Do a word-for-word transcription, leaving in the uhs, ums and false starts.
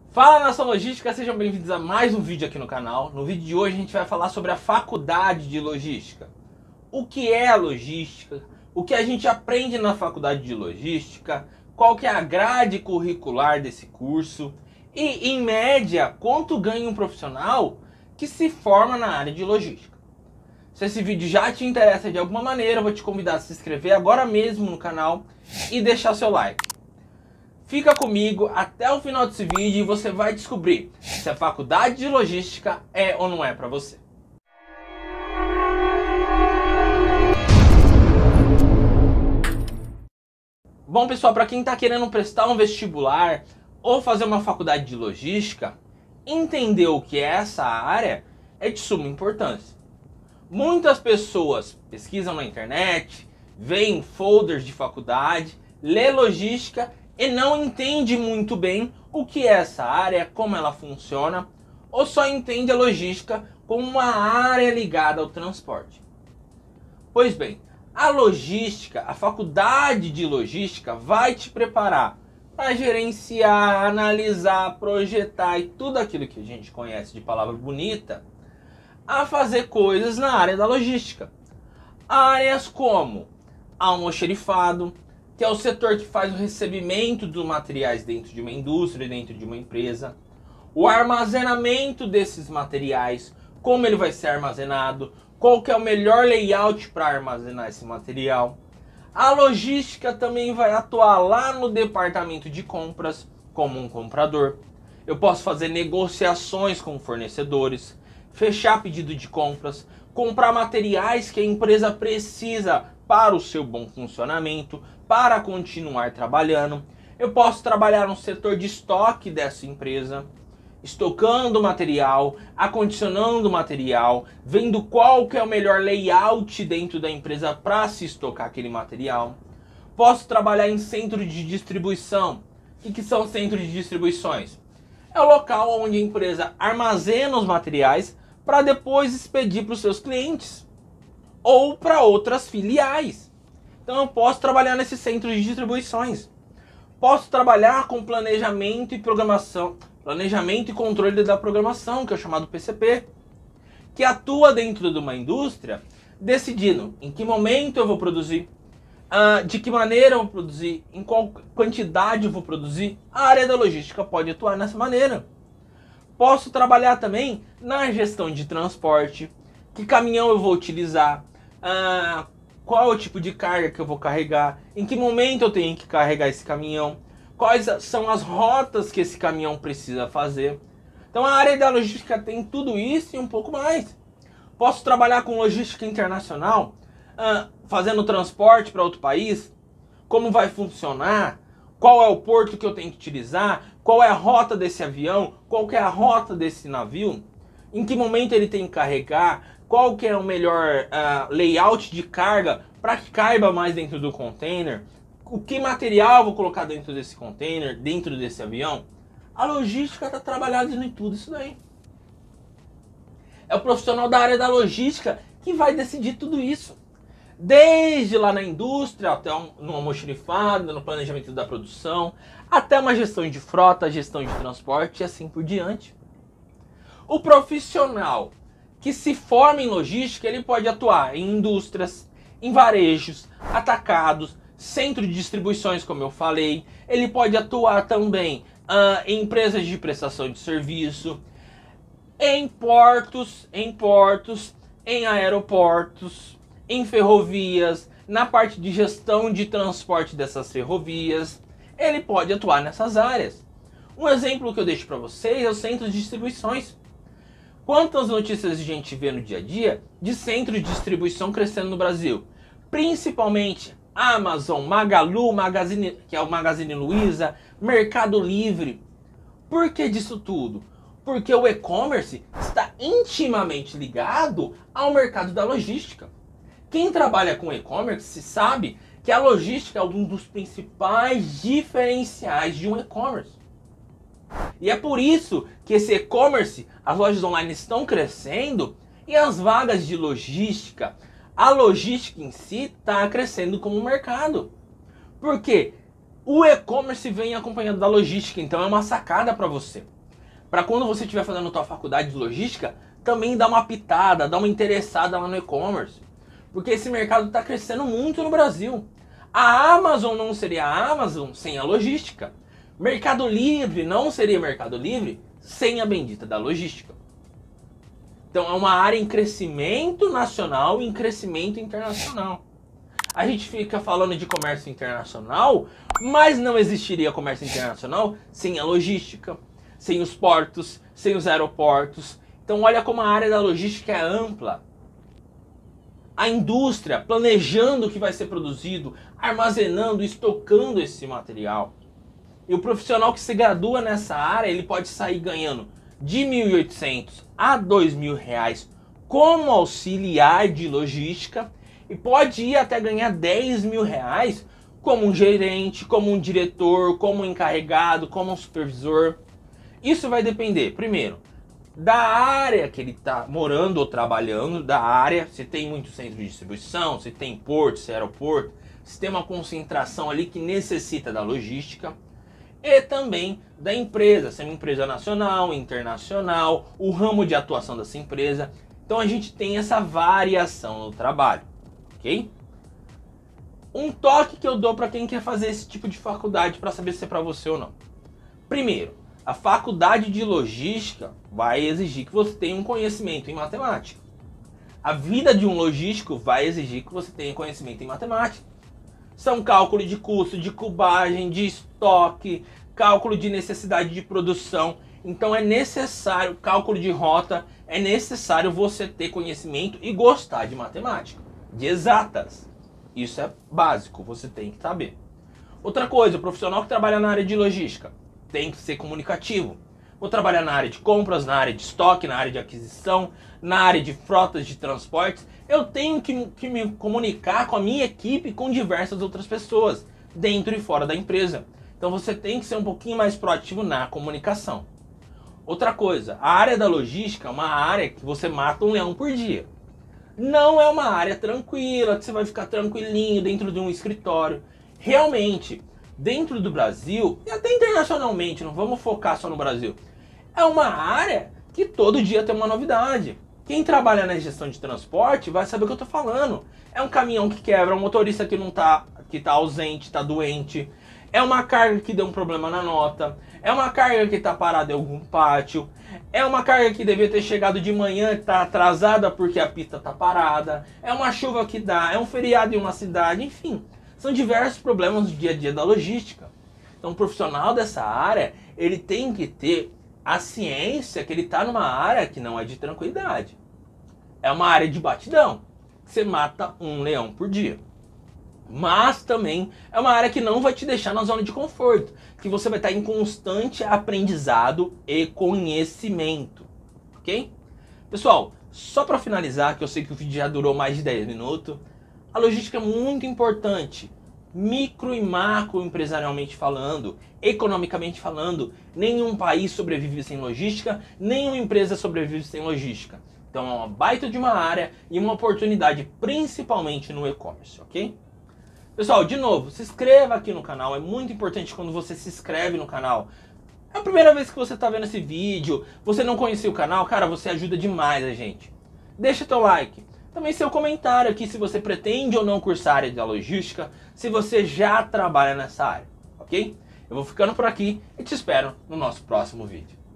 Fala, nação logística, sejam bem-vindos a mais um vídeo aqui no canal. No vídeo de hoje a gente vai falar sobre a faculdade de logística. O que é a logística, o que a gente aprende na faculdade de logística, qual que é a grade curricular desse curso e, em média, quanto ganha um profissional que se forma na área de logística. Se esse vídeo já te interessa de alguma maneira, eu vou te convidar a se inscrever agora mesmo no canal e deixar seu like. Fica comigo até o final desse vídeo e você vai descobrir se a faculdade de logística é ou não é para você. Bom, pessoal, para quem está querendo prestar um vestibular ou fazer uma faculdade de logística, entender o que é essa área é de suma importância. Muitas pessoas pesquisam na internet, veem folders de faculdade, lê logística e não entende muito bem o que é essa área, como ela funciona, ou só entende a logística como uma área ligada ao transporte. Pois bem, a logística, a faculdade de logística vai te preparar para gerenciar, analisar, projetar e tudo aquilo que a gente conhece de palavra bonita, a fazer coisas na área da logística. Áreas como almoxerifado, que é o setor que faz o recebimento dos materiais dentro de uma indústria, dentro de uma empresa. O armazenamento desses materiais, como ele vai ser armazenado, qual que é o melhor layout para armazenar esse material. A logística também vai atuar lá no departamento de compras, como um comprador. Eu posso fazer negociações com fornecedores, fechar pedido de compras, comprar materiais que a empresa precisa para o seu bom funcionamento, para continuar trabalhando. Eu posso trabalhar no setor de estoque dessa empresa, estocando material, acondicionando material, vendo qual que é o melhor layout dentro da empresa para se estocar aquele material. Posso trabalhar em centro de distribuição. O que, que são centros de distribuições? É o local onde a empresa armazena os materiais para depois expedir para os seus clientes ou para outras filiais. Então eu posso trabalhar nesse centro de distribuições. Posso trabalhar com planejamento e programação, planejamento e controle da programação, que é o chamado P C P, que atua dentro de uma indústria, decidindo em que momento eu vou produzir, uh, de que maneira eu vou produzir, em qual quantidade eu vou produzir. A área da logística pode atuar nessa maneira. Posso trabalhar também na gestão de transporte, que caminhão eu vou utilizar, uh, qual é o tipo de carga que eu vou carregar, em que momento eu tenho que carregar esse caminhão, quais são as rotas que esse caminhão precisa fazer. Então a área da logística tem tudo isso e um pouco mais. Posso trabalhar com logística internacional, uh, fazendo transporte para outro país, como vai funcionar, qual é o porto que eu tenho que utilizar, qual é a rota desse avião, qual que é a rota desse navio, em que momento ele tem que carregar, qual que é o melhor uh, layout de carga para que caiba mais dentro do container, o que material eu vou colocar dentro desse container, dentro desse avião. A logística está trabalhada em tudo isso daí. É o profissional da área da logística que vai decidir tudo isso. Desde lá na indústria, até um, no almoxerifado, no planejamento da produção, até uma gestão de frota, gestão de transporte e assim por diante. O profissional que se forma em logística, ele pode atuar em indústrias, em varejos, atacados, centro de distribuições, como eu falei. Ele pode atuar também uh, em empresas de prestação de serviço, em portos, em portos, em aeroportos, em ferrovias, na parte de gestão de transporte dessas ferrovias. Ele pode atuar nessas áreas. Um exemplo que eu deixo para vocês é o centro de distribuições. Quantas notícias a gente vê no dia a dia de centros de distribuição crescendo no Brasil? Principalmente Amazon, Magalu, Magazine, que é o Magazine Luiza, Mercado Livre. Por que disso tudo? Porque o e-commerce está intimamente ligado ao mercado da logística. Quem trabalha com e-commerce sabe que a logística é um dos principais diferenciais de um e-commerce. E é por isso que esse e-commerce, as lojas online estão crescendo e as vagas de logística, a logística em si está crescendo como mercado. Por quê? O e-commerce vem acompanhado da logística, então é uma sacada para você. para quando você estiver fazendo a tua faculdade de logística, também dá uma pitada, dá uma interessada lá no e-commerce. Porque esse mercado está crescendo muito no Brasil. A Amazon não seria a Amazon sem a logística. Mercado Livre não seria Mercado Livre sem a bendita da logística. Então é uma área em crescimento nacional e em crescimento internacional. A gente fica falando de comércio internacional, mas não existiria comércio internacional sem a logística, sem os portos, sem os aeroportos. Então olha como a área da logística é ampla. A indústria planejando o que vai ser produzido, armazenando, estocando esse material. E o profissional que se gradua nessa área, ele pode sair ganhando de mil e oitocentos a dois mil reais como auxiliar de logística e pode ir até ganhar dez mil reais como um gerente, como um diretor, como um encarregado, como um supervisor. Isso vai depender, primeiro, da área que ele está morando ou trabalhando, da área, se tem muito centro de distribuição, se tem porto, se é aeroporto, se tem uma concentração ali que necessita da logística. E também da empresa, se é uma empresa nacional, internacional, o ramo de atuação dessa empresa. Então a gente tem essa variação no trabalho, ok? Um toque que eu dou para quem quer fazer esse tipo de faculdade para saber se é para você ou não. Primeiro, a faculdade de logística vai exigir que você tenha um conhecimento em matemática. A vida de um logístico vai exigir que você tenha conhecimento em matemática. São cálculo de custo, de cubagem, de estoque, cálculo de necessidade de produção. Então é necessário, cálculo de rota, é necessário você ter conhecimento e gostar de matemática, de exatas. Isso é básico, você tem que saber. Outra coisa, o profissional que trabalha na área de logística tem que ser comunicativo. Vou trabalhar na área de compras, na área de estoque, na área de aquisição, na área de frotas de transportes. Eu tenho que, que me comunicar com a minha equipe e com diversas outras pessoas, dentro e fora da empresa. Então você tem que ser um pouquinho mais proativo na comunicação. Outra coisa, a área da logística é uma área que você mata um leão por dia. Não é uma área tranquila, que você vai ficar tranquilinho dentro de um escritório. Realmente, dentro do Brasil, e até internacionalmente, não vamos focar só no Brasil, é uma área que todo dia tem uma novidade. Quem trabalha na gestão de transporte vai saber o que eu estou falando. É um caminhão que quebra, um motorista que não tá, que tá ausente, está doente. É uma carga que deu um problema na nota. É uma carga que está parada em algum pátio. É uma carga que devia ter chegado de manhã e está atrasada porque a pista está parada. É uma chuva que dá, é um feriado em uma cidade, enfim. São diversos problemas do dia a dia da logística. Então, o profissional dessa área, ele tem que ter a ciência que ele está numa área que não é de tranquilidade. É uma área de batidão. Você mata um leão por dia. Mas também é uma área que não vai te deixar na zona de conforto. Que você vai estar em constante aprendizado e conhecimento. Ok? Pessoal, só para finalizar, que eu sei que o vídeo já durou mais de dez minutos. A logística é muito importante, micro e macro empresarialmente falando, economicamente falando. Nenhum país sobrevive sem logística, nenhuma empresa sobrevive sem logística. Então é uma baita de uma área e uma oportunidade, principalmente no e-commerce, ok? Pessoal, de novo, se inscreva aqui no canal, é muito importante quando você se inscreve no canal. É a primeira vez que você está vendo esse vídeo, você não conhecia o canal, cara, você ajuda demais a gente. Deixa teu like. Também seu comentário aqui se você pretende ou não cursar a área da logística, se você já trabalha nessa área, ok? Eu vou ficando por aqui e te espero no nosso próximo vídeo.